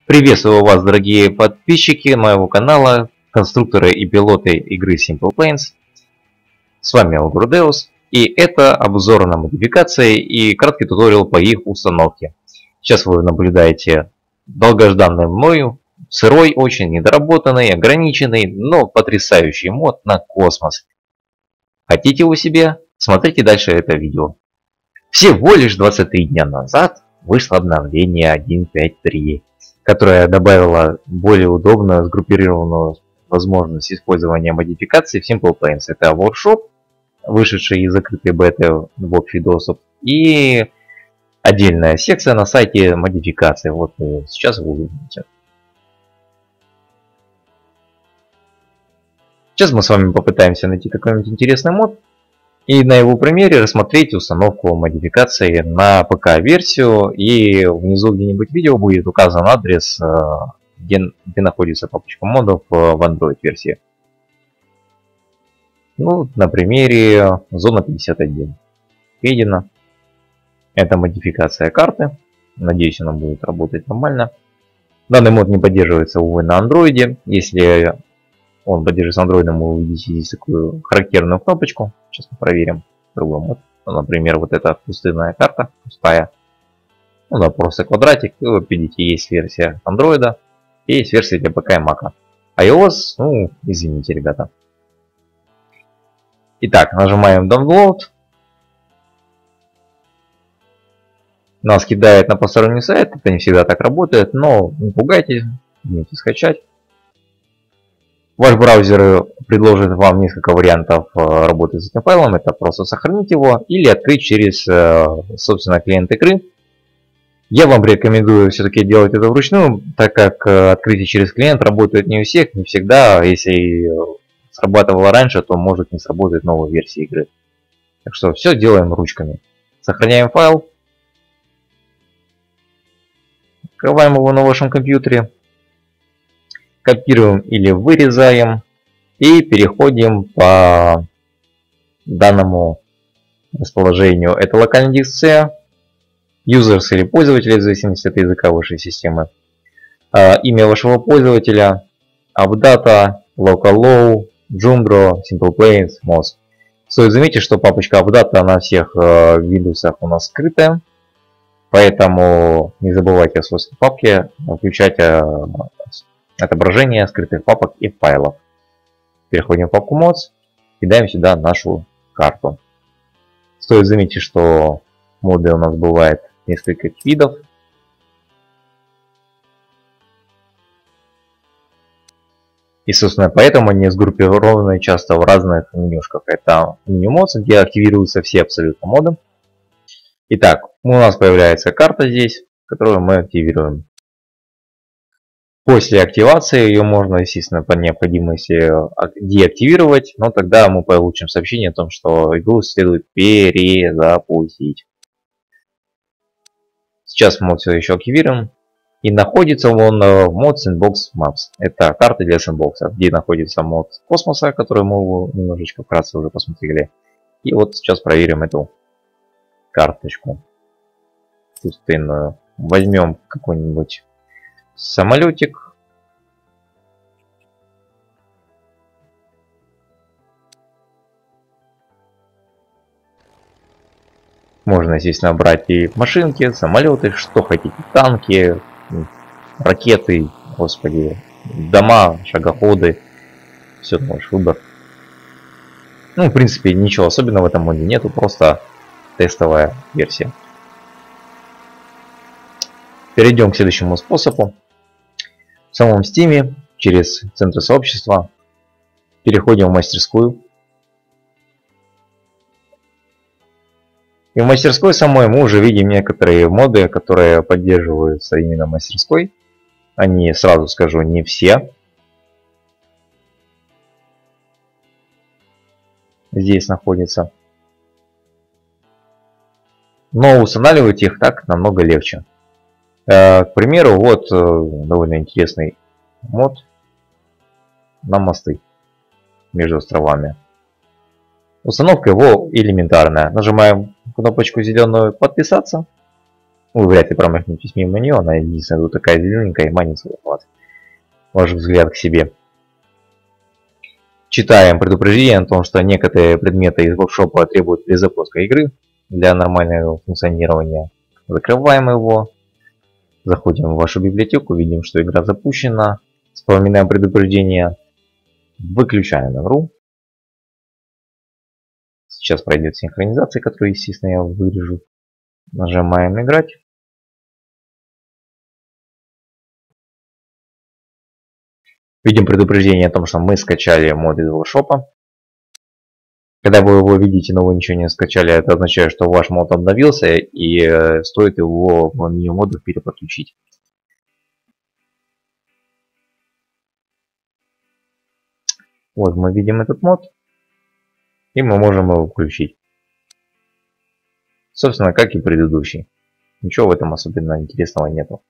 Приветствую вас, дорогие подписчики моего канала, конструкторы и пилоты игры Simple Planes. С вами Алгурдеус, и это обзор на модификации и краткий туториал по их установке. Сейчас вы наблюдаете долгожданный мною, сырой, очень недоработанный, ограниченный, но потрясающий мод на космос. Хотите его себе? Смотрите дальше это видео. Всего лишь 23 дня назад вышло обновление 1.5.3. которая добавила более удобную сгруппированную возможность использования модификаций в Simple Planes. Это Workshop, вышедший из закрытой беты в общий доступ, и отдельная секция на сайте модификаций. Вот сейчас вы увидите. Сейчас мы с вами попытаемся найти какой-нибудь интересный мод и на его примере рассмотреть установку модификации на ПК-версию. И внизу где-нибудь видео будет указан адрес, где находится папочка модов в Android-версии. Ну, на примере Зона 51. Видно. Это модификация карты. Надеюсь, она будет работать нормально. Данный мод не поддерживается, увы, на Android. Если он поддерживается Android, вы увидите здесь такую характерную кнопочку. Сейчас мы проверим другой мод. Например, вот эта пустынная карта, пустая. Ну да, просто квадратик. И вы видите, есть версия Android и есть версия для ПК и Mac. iOS, ну, извините, ребята. Итак, нажимаем Download. Нас кидает на посторонний сайт. Это не всегда так работает, но не пугайтесь, можете скачать. Ваш браузер предложит вам несколько вариантов работы с этим файлом. Это просто сохранить его или открыть через, собственно, клиент игры. Я вам рекомендую все-таки делать это вручную, так как открытие через клиент работает не у всех, не всегда. Если срабатывало раньше, то может не сработать новая версия игры. Так что все делаем ручками. Сохраняем файл. Открываем его на вашем компьютере. Копируем или вырезаем и переходим по данному расположению. Это локальный диск C, users или пользователи, в зависимости от языка вашей системы. Имя вашего пользователя, AppData, LocalLow, Jumbro, Simple Planes, Moz. Стоит заметить, что папочка AppData на всех Windows у нас скрытая, поэтому не забывайте в свойствах папки включать отображение скрытых папок и файлов. Переходим в папку Mods, кидаем сюда нашу карту. Стоит заметить, что моды у нас бывает несколько видов. И, собственно, поэтому они сгруппированы часто в разных менюшках. Это меню Mods, где активируются все абсолютно моды. Итак, у нас появляется карта здесь, которую мы активируем. После активации ее можно, естественно, по необходимости деактивировать, но тогда мы получим сообщение о том, что игру следует перезапустить. Сейчас мы все еще активируем. И находится он в мод Sandbox Maps. Это карта для сэндбокса, где находится мод космоса, который мы немножечко вкратце уже посмотрели. И вот сейчас проверим эту карточку пустынную. Возьмем какой-нибудь самолетик. Можно, естественно, брать и машинки, самолеты, что хотите, танки, ракеты, господи, дома, шагоходы. Все на ваш выбор. Ну, в принципе, ничего особенного в этом моде нету, просто тестовая версия. Перейдем к следующему способу. В самом Steam, через центр сообщества, переходим в мастерскую. И в мастерской самой мы уже видим некоторые моды, которые поддерживаются именно в мастерской. Они, сразу скажу, не все. Здесь находятся. Но устанавливать их так намного легче. К примеру, вот довольно интересный мод на мосты между островами. Установка его элементарная. Нажимаем кнопочку зеленую «Подписаться». Вы вряд ли промахнетесь мимо нее, она единственная тут такая зелененькая и манится вас. Ваш взгляд к себе. Читаем предупреждение о том, что некоторые предметы из воркшопа требуют перезапуска игры для нормального функционирования. Закрываем его. Заходим в вашу библиотеку, видим, что игра запущена. Вспоминаем предупреждение. Выключаем игру. Сейчас пройдет синхронизация, которую, естественно, я вырежу. Нажимаем играть. Видим предупреждение о том, что мы скачали мод из воркшопа. Когда вы его видите, но вы ничего не скачали, это означает, что ваш мод обновился и стоит его в меню модов переподключить. Вот мы видим этот мод, и мы можем его включить. Собственно, как и предыдущий. Ничего в этом особенно интересного нету.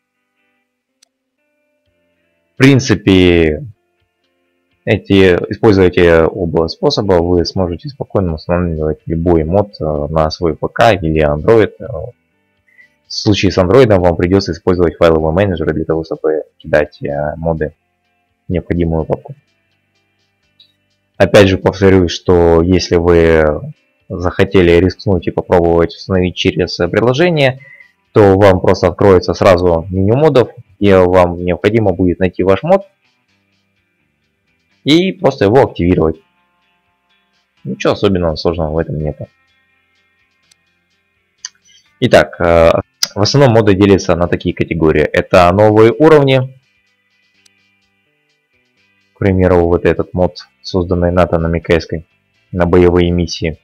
В принципе, используя эти оба способа, вы сможете спокойно устанавливать любой мод на свой ПК или Android. В случае с Android вам придется использовать файловый менеджер для того, чтобы кидать моды в необходимую папку. Опять же повторюсь, что если вы захотели рискнуть и попробовать установить через приложение, то вам просто откроется сразу меню модов, и вам необходимо будет найти ваш мод и просто его активировать. Ничего особенного сложного в этом нет. Итак, в основном моды делятся на такие категории. Это новые уровни. К примеру, вот этот мод, созданный Натаном и Кэской на боевые миссии.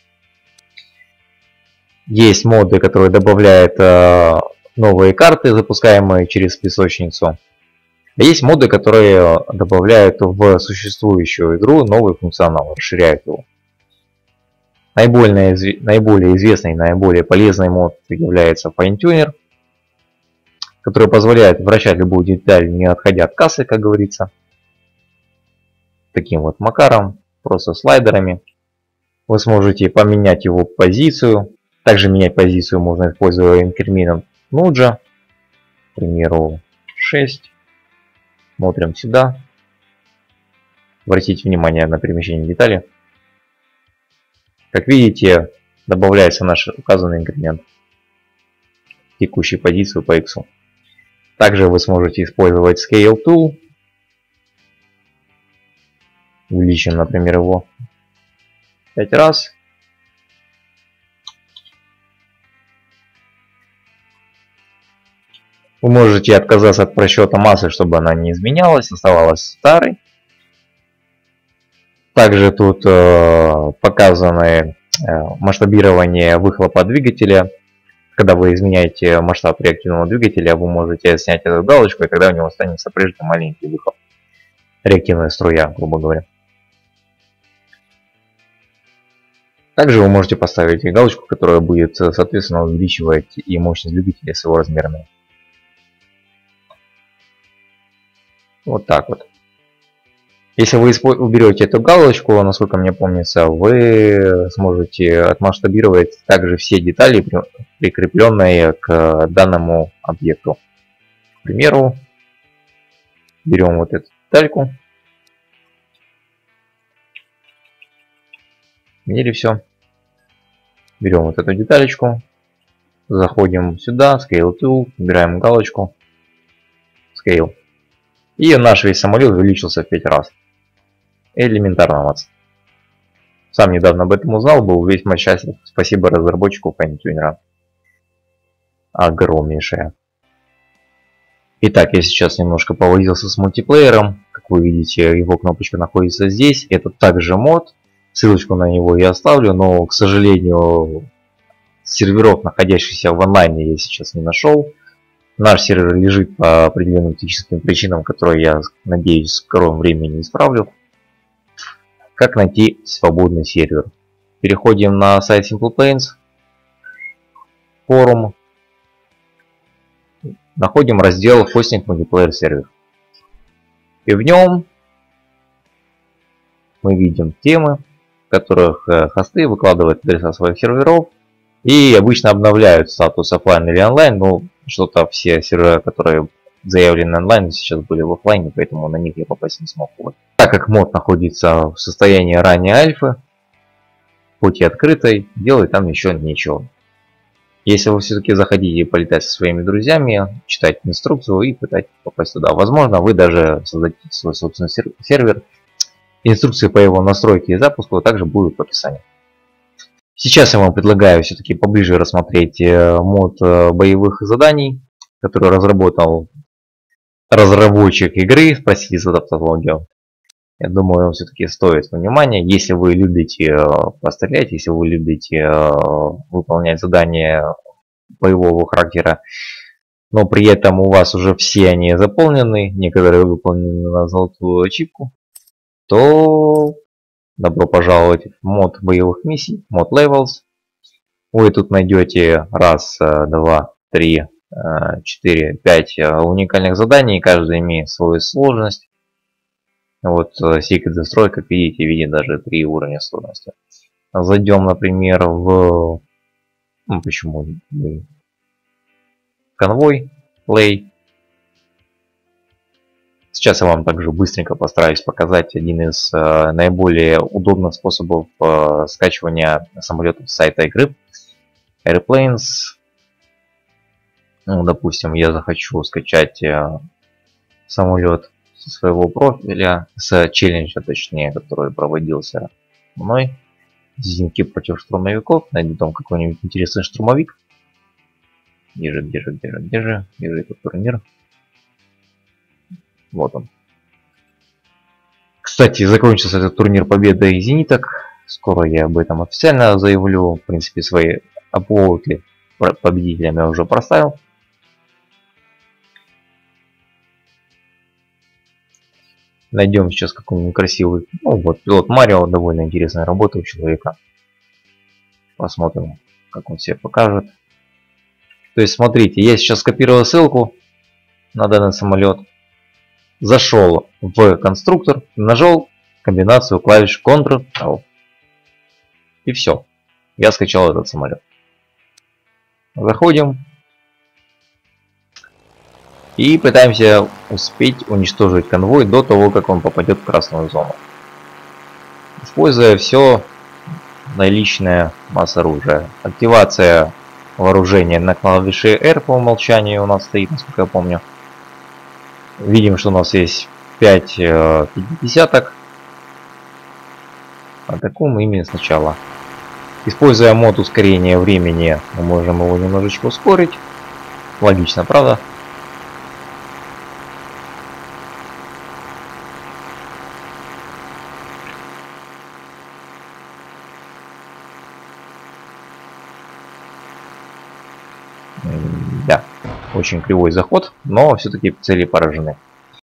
Есть моды, которые добавляют новые карты, запускаемые через песочницу. Есть моды, которые добавляют в существующую игру новый функционал, расширяют его. Наиболее известный, наиболее полезный мод является Fine Tuner, который позволяет вращать любую деталь, не отходя от кассы, как говорится. Таким вот макаром, просто слайдерами. Вы сможете поменять его позицию. Также менять позицию можно, используя инкремент Nudge. К примеру, 6. Смотрим сюда. Обратите внимание на перемещение детали. Как видите, добавляется наш указанный инкремент в текущую позицию по X. Также вы сможете использовать Scale Tool. Увеличим, например, его 5 раз. Вы можете отказаться от просчета массы, чтобы она не изменялась, оставалась старой. Также тут показаны масштабирование выхлопа двигателя. Когда вы изменяете масштаб реактивного двигателя, вы можете снять эту галочку, и тогда у него останется прежде маленький выхлоп. Реактивная струя, грубо говоря. Также вы можете поставить галочку, которая будет, соответственно, увеличивать и мощность двигателя с его размерами. Вот так вот. Если вы уберете эту галочку, насколько мне помнится, вы сможете отмасштабировать также все детали, прикрепленные к данному объекту. К примеру, берем вот эту детальку. Или все. Берем вот эту деталечку. Заходим сюда, Scale Tool, выбираем галочку Scale. И наш весь самолет увеличился в 5 раз. Элементарно, Макс. Сам недавно об этом узнал, был весьма счастлив. Спасибо разработчику Fine Tuner. Огромнейшее. Итак, я сейчас немножко повозился с мультиплеером. Как вы видите, его кнопочка находится здесь. Это также мод. Ссылочку на него я оставлю, но, к сожалению, серверов, находящихся в онлайне, я сейчас не нашел. Наш сервер лежит по определенным техническим причинам, которые я, надеюсь, в скором времени исправлю. Как найти свободный сервер? Переходим на сайт Simple Planes, форум, находим раздел Hosting Multiplayer Server. И в нем мы видим темы, в которых хосты выкладывают адреса своих серверов И обычно обновляют статус офлайн или онлайн, но что-то все сервера, которые заявлены онлайн, сейчас были в офлайне, поэтому на них я попасть не смог. Вот. Так как мод находится в состоянии ранней альфы, хоть и открытой, делать там еще нечего. Если вы все-таки захотите полетать со своими друзьями, читать инструкцию и пытать попасть туда, возможно, вы даже создадите свой собственный сервер. Инструкции по его настройке и запуску также будут в описании. Сейчас я вам предлагаю все-таки поближе рассмотреть мод боевых заданий, который разработал разработчик игры, простите за тавтологию. Я думаю, он все-таки стоит внимания. Если вы любите пострелять, если вы любите выполнять задания боевого характера, но при этом у вас уже все они заполнены, некоторые выполнены на золотую ачивку, то добро пожаловать в мод боевых миссий, мод Levels. Вы тут найдете раз, два, три, 4, 5 уникальных заданий, каждый имеет свою сложность. Вот Secret Destroy, как видите, видит даже 3 уровня сложности. Зайдем, например, в... Ну, почему? Конвой, Play. Сейчас я вам также быстренько постараюсь показать один из наиболее удобных способов скачивания самолетов с сайта игры. Airplanes. Ну, допустим, я захочу скачать самолет со своего профиля, с челленджа, точнее, который проводился мной. Зенки против штурмовиков. Найду там какой-нибудь интересный штурмовик. Где же этот турнир? Вот он. Кстати, закончился этот турнир победой зениток. Скоро я об этом официально заявлю. В принципе, свои обводки победителями я уже проставил. Найдем сейчас какой-нибудь красивый. Ну вот, пилот Марио, довольно интересная работа у человека. Посмотрим, как он себя покажет. То есть, смотрите, я сейчас скопировал ссылку на данный самолет. Зашел в конструктор, нажал комбинацию клавиш Ctrl-L. И все. Я скачал этот самолет. Заходим. И пытаемся успеть уничтожить конвой до того, как он попадет в красную зону. Используя все наличное масса оружия. Активация вооружения на клавише R по умолчанию у нас стоит, насколько я помню. Видим, что у нас есть 5 50-ок. Атакуем ими сначала. Используя мод ускорения времени, мы можем его немножечко ускорить. Логично, правда? Да, очень кривой заход, но все-таки цели поражены.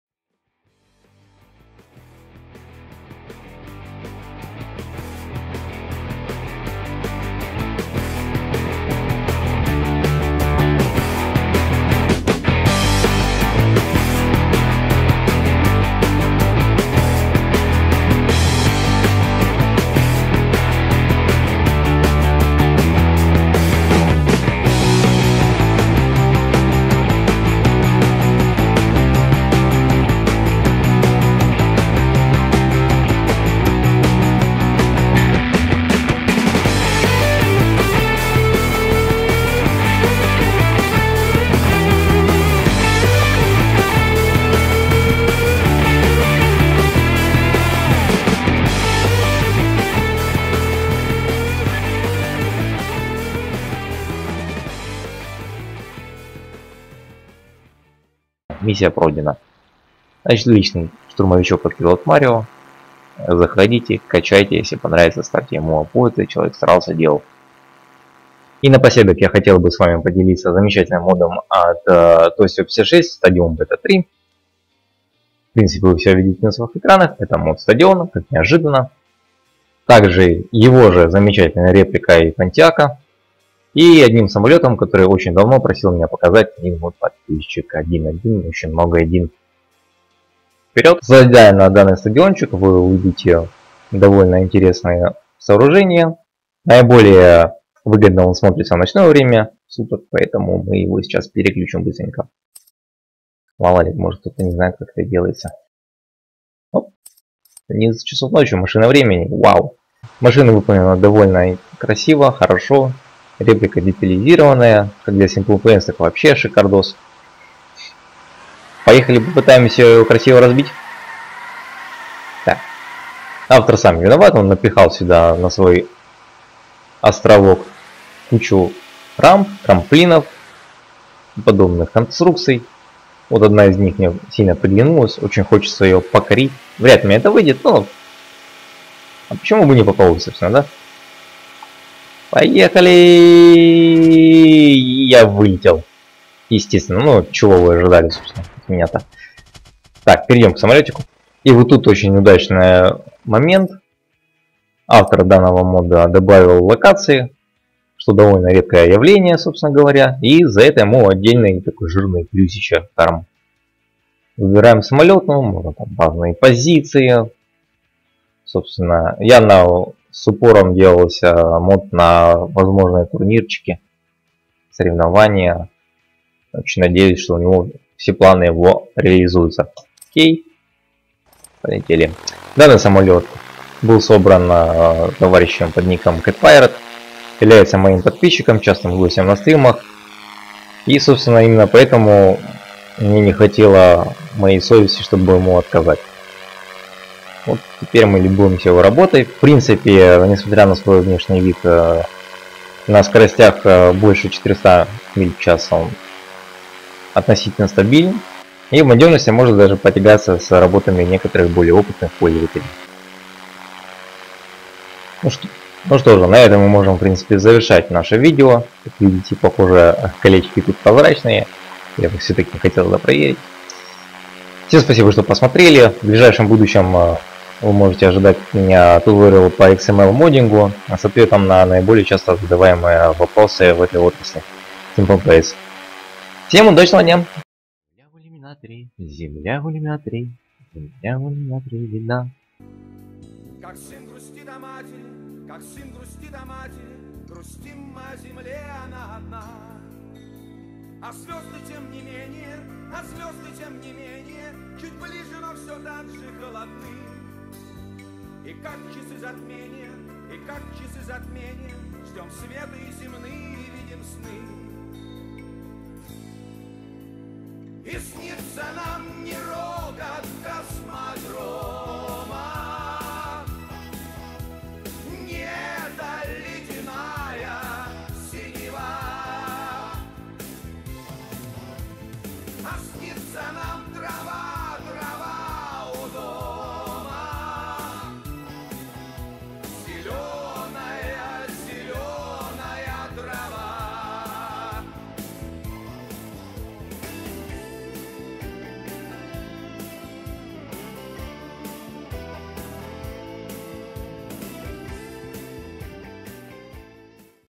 Миссия пройдена. Значит, личный штурмовичок от пилот Марио. Заходите, качайте, если понравится, ставьте ему аппоинты, человек старался, делал. И напоследок я хотел бы с вами поделиться замечательным модом от TOSIO 56 Stadium Beta 3. В принципе, вы все видите на своих экранах. Это мод стадиона, как неожиданно. Также его же замечательная реплика и Понтиака. И одним самолетом, который очень давно просил меня показать, один вот подписчик 1.1, очень много 1. Вперед! Зайдя на данный стадиончик, вы увидите довольно интересное сооружение. Наиболее Выгодно он смотрится в ночное время суток, поэтому мы его сейчас переключим быстренько. Мало ли, может кто-то не знает, как это делается. Оп. 11 часов ночи, машина времени. Вау! Машина выполнена довольно красиво, хорошо. Реплика детализированная. Как для Simple Plans, так вообще шикардос. Поехали, попытаемся ее красиво разбить. Так. Автор сам виноват, он напихал сюда на свой островок кучу рамп, трамплинов, подобных конструкций. Вот одна из них мне сильно приглянулась, очень хочется ее покорить. Вряд ли мне это выйдет, но... А почему бы не попробовать, собственно, да? Поехали! Я вылетел. Естественно, ну, чего вы ожидали, собственно, от меня-то. Так, перейдем к самолетику. И вот тут очень удачный момент. Автор данного мода добавил локации, что довольно редкое явление, собственно говоря. И за это ему отдельный такой жирный плюсичек карм. Выбираем самолет, ну, можно там разные позиции. Собственно, я с упором делался мод на возможные турнирчики, соревнования. Очень надеюсь, что у него все планы его реализуются. Окей, полетели. Данный самолет был собран товарищем под ником CatPirate, является моим подписчиком, частым гостем на стримах. И, собственно, именно поэтому мне не хватило моей совести, чтобы ему отказать. Вот теперь мы любуемся его работой. В принципе, несмотря на свой внешний вид, на скоростях больше 400 миль в час он относительно стабилен. И в модерности может даже потягаться с работами некоторых более опытных пользователей. Ну что же, на этом мы можем, в принципе, завершать наше видео. Как видите, похоже, колечки тут прозрачные. Я бы все-таки хотел это проверить. Всем спасибо, что посмотрели. В ближайшем будущем вы можете ожидать от меня туториал по XML моддингу с ответом на наиболее часто задаваемые вопросы в этой отрасли. Simple Plans. Всем удачного дня! Земля в иллюминаторе, земля в иллюминаторе, земля в иллюминаторе видна. Как сын грустит о матери, как сын грустит о матери, грустим мы о земле, она одна. А звезды тем не менее, а звезды тем не менее, чуть ближе, но все так же холодны. И как часы затмения, ждем света и земные, видим сны. И снится нам не